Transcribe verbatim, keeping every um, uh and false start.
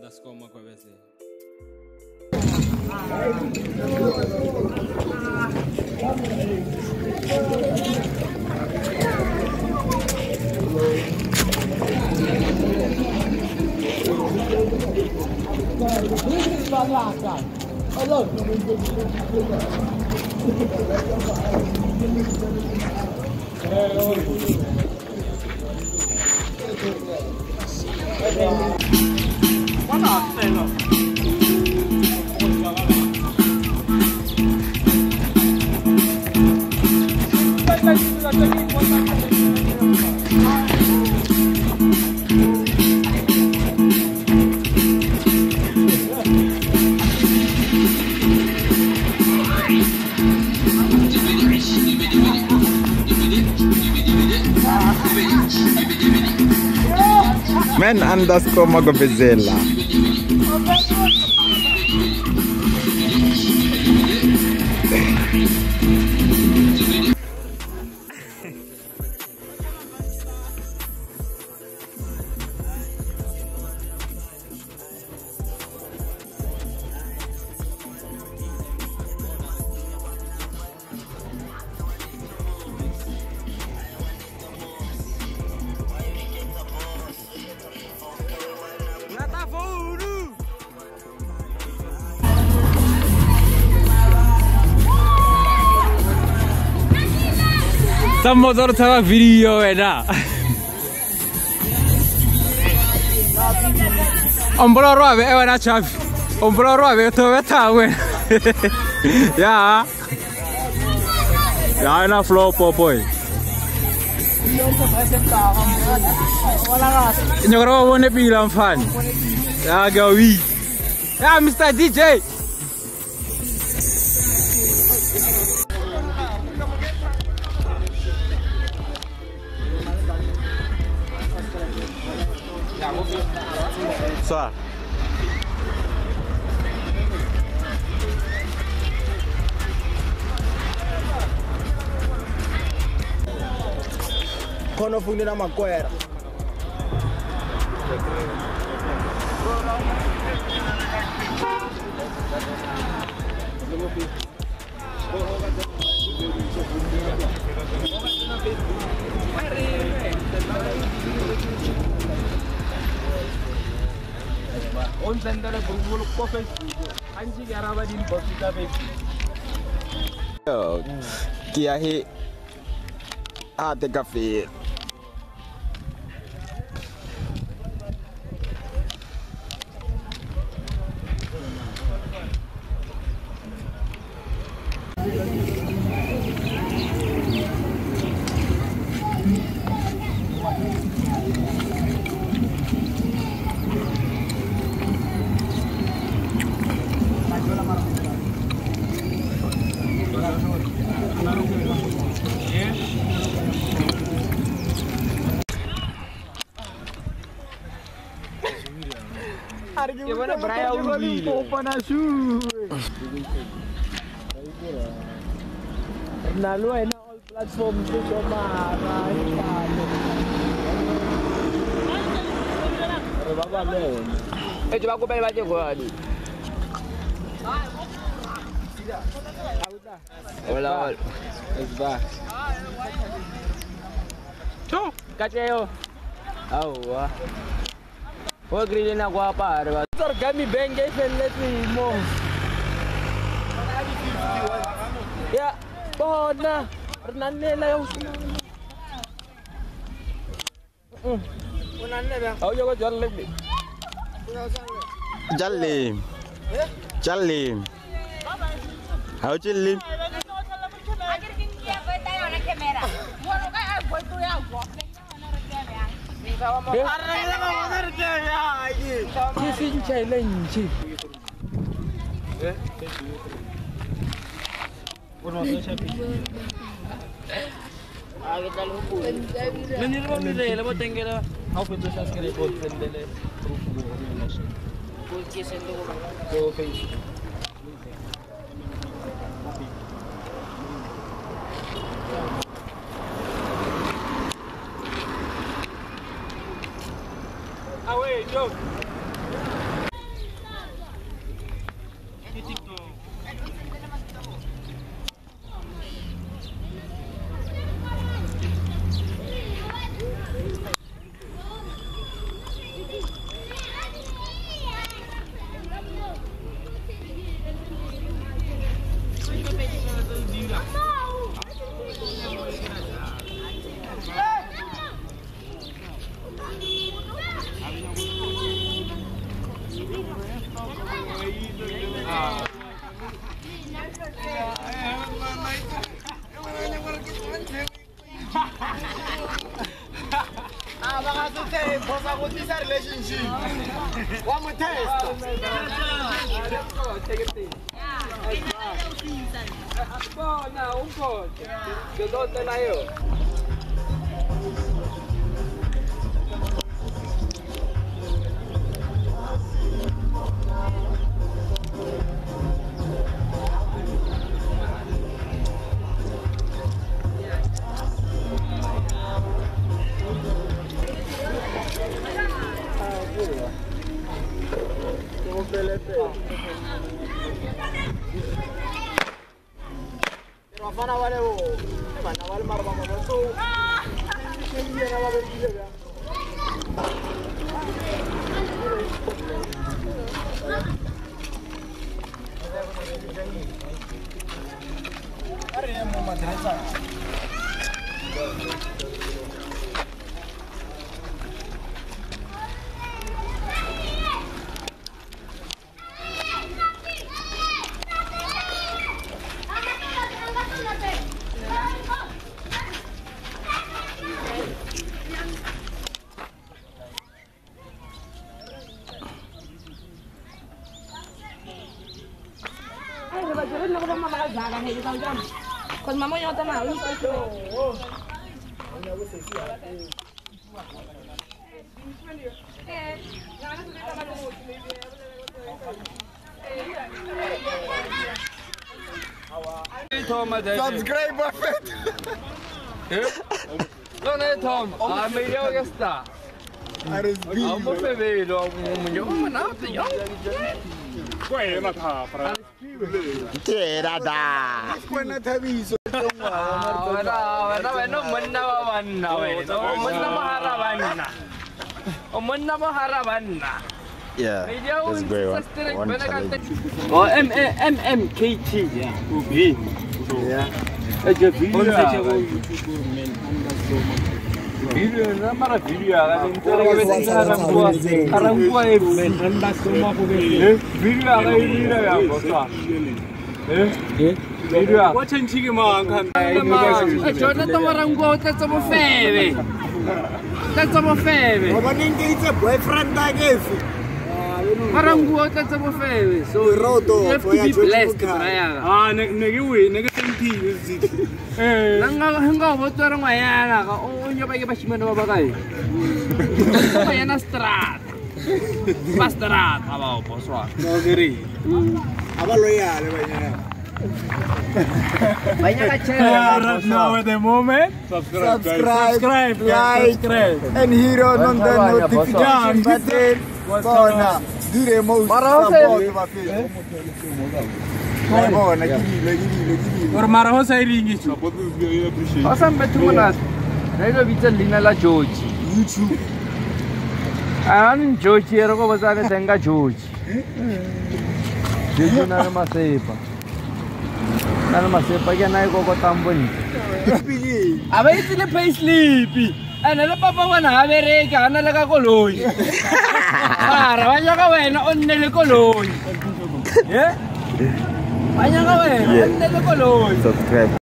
underscore Magwabese. Men underscore Magobezela. Some motor thawa video hai na. Ombolo robe ewa na chavi. Ombolo robe to beta we. Ya. Ya na flow popoy. Nyoro wone pila mfani. Ya gawi. Ya Mister D J. Sir. Kono fundi na makwera. On sendara bulbul kofe anji garaba din bosita be Yo, kia he ate cafe. Gimana beraya uji? Nah, lu enak all platform itu cuma eh coba aku balik aja gua aduh. Hola, hola. Tuh, kacau. Awa. Wah, grillin ako apa? Sir, kami bengke pelet mo. Ya, pohon na. Renan nila yung. Renan nila. Oh, yo ko jalim. Jalim. Jalim. How jalim? Akhir kini apa tayo na kamera. Mo no kay ay boy to ya. Kisin challenge. Con mamá yo te mando. Subscribe Buffett. Non è Tom, ah meglio che sta. Arisbi. Un po' fevelo, un milione nato io. Tera da. Quando taviso. Wala, wala, wala, manna manna, wala, manna maharabanna. O manna maharabanna. Yeah, that's a great one. One challenge. Oh, M M K T V. Yeah. It's a video. Video na mara video aga intera ke besa arangua arangua e anda soma ko ke video aga video ya bosa eh eh video wa chanchi ke ma kan e jona to arangua o tsa mo febe tsa mo febe Ba ning ke itse boyfriend ta ke fi. arangua o tsa mo febe so Roto you have to be blessed braya Ah, ne ne ke we ne ke senti ziti. Eh. nanga hanga bo tsara ngwayana ka o nyo ba ke bashimane ba ba kae ba yana strat ba strat ba ba boswa No geri. Aba loyal ba nyana. banya ka Right now at the moment. Subscribe. Subscribe, Subscribe. like, Subscribe. and hit on the notification button. Bona, dire mo support ba fi. Bona, gidile gidile gidile. Or mara ho sai ringi chu. Awesome betunas. Nailo bitsa lina la George. YouTube. An George ero go bazane tenga George. George na masepa. Na masepa ke na go go tamboni. Aba itile pay sleep. Ana le papa wana ha bereka ana le ka koloi. Ara banya ka wena o nne le koloi. Eh? Banya ka wena o nne le koloi. Subscribe.